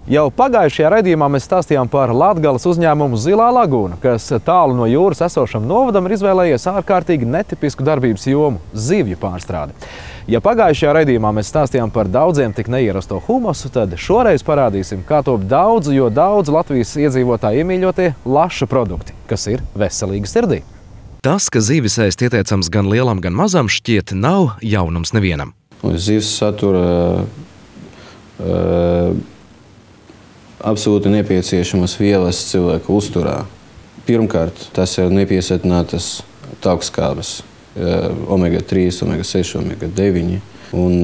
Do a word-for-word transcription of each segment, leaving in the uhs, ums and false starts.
Jau pagājušajā raidījumā mēs stāstījām par Latgales uzņēmumu Zilā lagūna, kas tālu no jūras esošam novadam ir izvēlējies ārkārtīgi netipisku darbības jomu – zivju pārstrādi. Ja pagājušajā raidījumā mēs stāstījām par daudziem tik neierasto humusu, tad šoreiz parādīsim, kā top daudzu, jo daudzu Latvijas iedzīvotāju iemīļotie laša produkti, kas ir veselīgi sirdī. Tas, ka zivis ēst ieteicams gan lielam, gan mazam, šķiet nav jaunums nevienam. Zivs satura uh, absolūti nepieciešamas vielas cilvēka uzturā. Pirmkārt, tas ir nepiesātinātas taukskābes, omega trīs, omega seši, omega deviņi. Un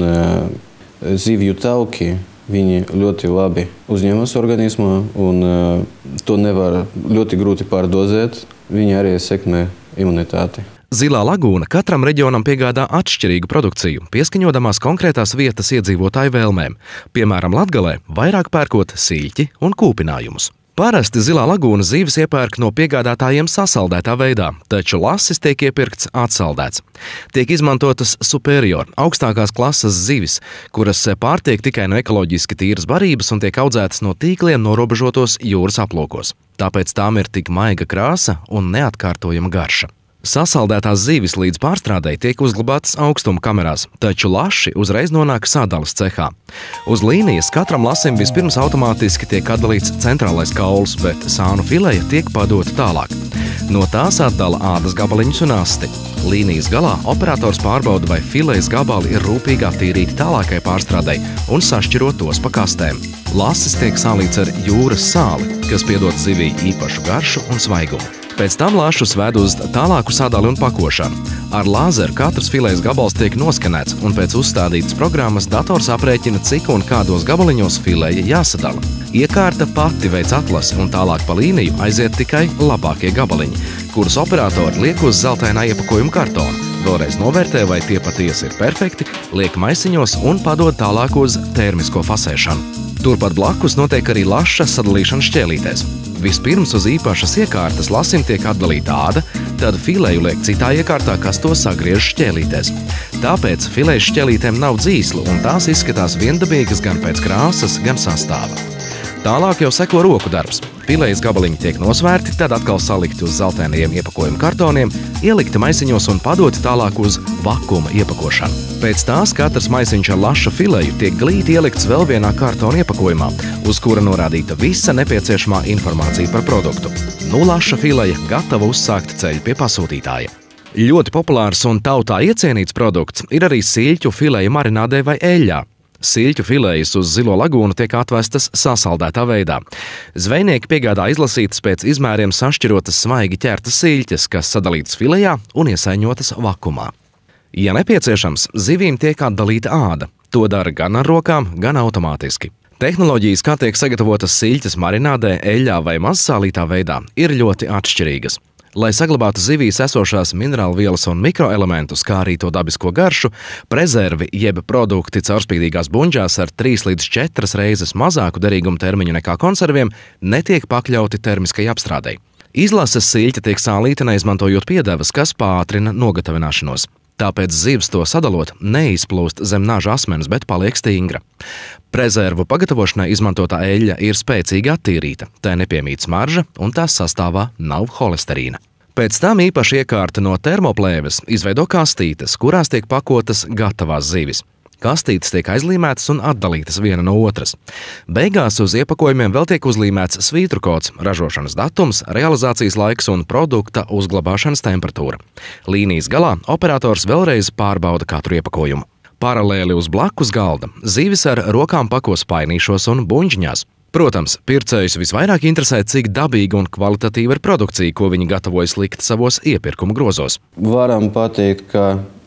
uh, zivju tauki, viņi ļoti labi uzņemas organismā, un uh, to nevar ļoti grūti pārdozēt. Viņi arī sekmē imunitāti. Zilā lagūna katram reģionam piegādā atšķirīgu produkciju, pieskaņodamās konkrētās vietas iedzīvotāju vēlmēm. Piemēram, Latgalē vairāk pērkot siļķi un kūpinājumus. Parasti Zilā lagūna zivis iepērk no piegādātājiem sasaldētā veidā, taču lasis tiek iepirkts atsaldēts. Tiek izmantotas superior, augstākās klases zivis, kuras pārtiek tikai no ekoloģiski tīras barības un tiek audzētas no tīkliem norobežotos jūras aplokos. Tāpēc tām ir tik maiga krāsa un neatkārtojama garša. Sasaldētās zivis līdz pārstrādei tiek uzglabātas augstuma kamerās, taču laši uzreiz nonāk sadalas cehā. Uz līnijas katram lasim vispirms automātiski tiek atdalīts centrālais kauls, bet sānu fileja tiek padota tālāk. No tās atdala ādas gabaliņus un asti. Līnijas galā operators pārbauda, vai filejas gabali ir rūpīgi attīrīti tālākai pārstrādei un sašķirot tos pa kastēm. Lasis tiek sālīts ar jūras sāli, kas piedod zivī īpašu garšu un svaigumu. Pēc tam lašus ved uz tālāku sadali un pakošanu. Ar lāzeru katrs filejas gabals tiek noskanēts, un pēc uzstādītas programmas dators aprēķina, cik un kādos gabaliņos fileja jāsadala. Iekārta pati veic atlasi, un tālāk pa līniju aiziet tikai labākie gabaliņi, kurus operatori liek uz zeltainā iepakojuma kartona. Vēlreiz novērtē, vai tie patiesi ir perfekti, liek maisiņos un padod tālāk uz termisko fasēšanu. Turpat blakus notiek arī laša sadalīšana šķēlītēs. Vispirms uz īpašas iekārtas lasim tiek atdalīta āda, tad fileju liek citā iekārtā, kas to sagriež šķēlītēs. Tāpēc filejas šķēlītēm nav dzīslu, un tās izskatās viendabīgas gan pēc krāsas, gan sastāva. Tālāk jau seko roku darbs. Filejas gabaliņi tiek nosvērti, tad atkal salikti uz zeltainajiem iepakojuma kartoniem, ielikti maisiņos un padoti tālāk uz vakuma iepakošanu. Pēc tās katrs maisiņš ar laša fileju tiek glīti ielikts vēl vienā kartona iepakojumā, uz kura norādīta visa nepieciešamā informācija par produktu. Nu, laša fileja gatava uzsākt ceļu pie pasūtītāja. Ļoti populārs un tautā iecienīts produkts ir arī siļķu fileja marinādē vai eļļā. Siļķu filejas uz Zilo lagūnu tiek atvestas sasaldētā veidā. Zvejnieki piegādā izlasītas pēc izmēriem sašķirotas smaigi ķertas siļķes, kas sadalītas filejā un iesaiņotas vakumā. Ja nepieciešams, zivīm tiek atdalīta āda. To dara gan ar rokām, gan automātiski. Tehnoloģijas, kā tiek sagatavotas siļķes marinādē, eļļā vai mazsālītā veidā, ir ļoti atšķirīgas. Lai saglabātu zivīs esošās minerālvielas un mikroelementus, kā arī to dabisko garšu, prezervi jeb produkti caurspīdīgās buņģās ar trīs līdz četras reizes mazāku derīguma termiņu nekā konserviem netiek pakļauti termiskai apstrādei. Izlases siļķe tiek sālīta neizmantojot piedevas, kas pātrina nogatavināšanos. Tāpēc zivs to sadalot neizplūst zem naža asmenes, bet paliek stingra. Prezervu pagatavošanai izmantotā eļļa ir spēcīgi attīrīta, tai nepiemīt smarža un tās sastāvā nav holesterīna. Pēc tam īpaši iekārta no termoplēves izveido kastītes, kurās tiek pakotas gatavās zivis. Kastītes tiek aizlīmētas un atdalītas viena no otras. Beigās uz iepakojumiem vēl tiek uzlīmēts svītrukods, ražošanas datums, realizācijas laiks un produkta uzglabāšanas temperatūra. Līnijas galā operators vēlreiz pārbauda katru iepakojumu. Paralēli uz blakus galda zivis ar rokām pako spainīšos un buņģiņās. Protams, pircējus visvairāk interesē, cik dabīga un kvalitatīva ir produkcija, ko viņi gatavojas likt savos iepirkuma grozos. Varam pateikt, ka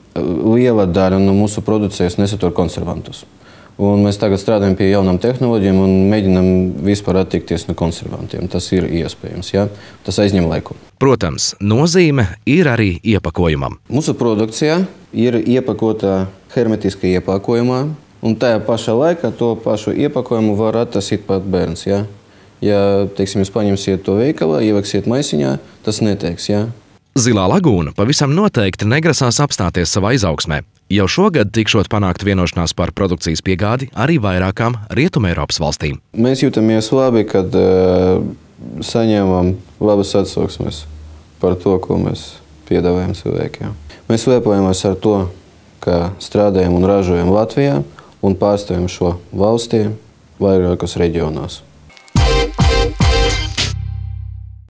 liela daļa no mūsu produkcijas nesatur konservantus. Un mēs tagad strādājam pie jaunām tehnoloģijām un mēģinām vispār attiekties no konservantiem. Tas ir iespējams, ja? Tas aizņem laiku. Protams, nozīme ir arī iepakojumam. Mūsu produkcija ir iepakota hermetiski iepakojumā, un tajā pašā laikā to pašu iepakojumu var attasīt pat bērns. Ja, ja teiksim, jūs paņemsiet to veikalā, ievāksiet maisiņā, tas neteiks. Ja? Zilā lagūna pavisam noteikti negrasās apstāties savā izaugsmē. Jau šogad tikšot panākt vienošanās par produkcijas piegādi arī vairākām Rietumeiropas valstīm. Mēs jūtamies labi, kad uh, saņēmām labas atsauksmes par to, ko mēs piedāvājam cilvēkiem. Mēs lepojamies ar to, ka strādājam un ražojam Latvijā un pārstāvjam šo valstī vairākos reģionos.